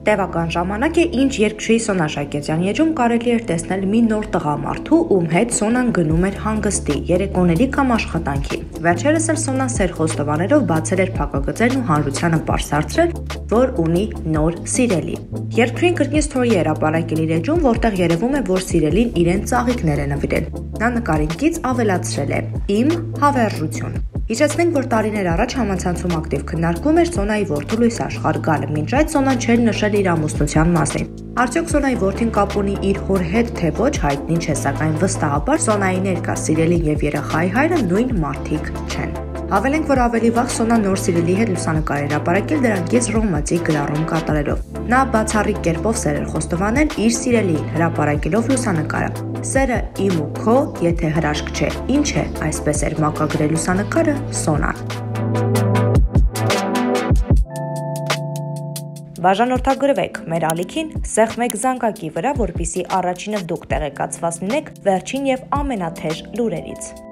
Տևական ժամանակ է, ինչ երկչուհի Սոնա Շակերտյանի էջում կարելի էր տեսնել մի նոր տղամարդու, ում հետ Սոնան գնում էր հանգստի, երեկոների կամ աշխատանքի։ Վերջերս էլ Սոնան սեր խոստովանելով բացել էր փակագծերն ու հանրությանը բարձրացրել, որ ունի նոր սիրելի։ Երկչուհին կրկին սթորի էր ապարակել իր էջում, որտեղ երևում է, որ սիրելին իրեն ծաղիկներ է նվիրել։ Նա նկարինքից ավելացրել է. «Իմ հավերժություն»։ Հիշեցնենք, որ տարիներ առաջ համացանցում ակտիվ քննարկվում էր Սոնայի որդու Լույս Աշխարհ գալը, մինչ այդ Սոնան չէր նշել իր ամուսնության մասին։ Արդյոք Սոնայի որդին կապ ունի իր հոր հետ, թե ոչ, հայտնի չէ, սակայն վստահաբար Սոնայի ներկա սիրելին եւ երեխայի հայրը նույն մարդիկ չեն։ Հավելենք, որ ավելի վաղ Սոնան նոր սիրելի հետ լուսանկար էր ապարակել դրանք ես ռոմանտիկ գրառում կատարելով։ Նա բացառիկ կերպով սեր էր խոստովանել իր սիրելիին, հրապարակելով լուսանկարը։ Սերը իմ ու քո, եթե հրաշք չէ, ինչ է, այսպես էր մակագրել լուսանկարը Սոնան։ Բաժանորդագրվեք մեր ալիքին, սեղմեք զանգակի վրա, որպեսզի առաջինը դուք տեղեկացված լինեք վերջին եւ ամենաթեժ լուրերից։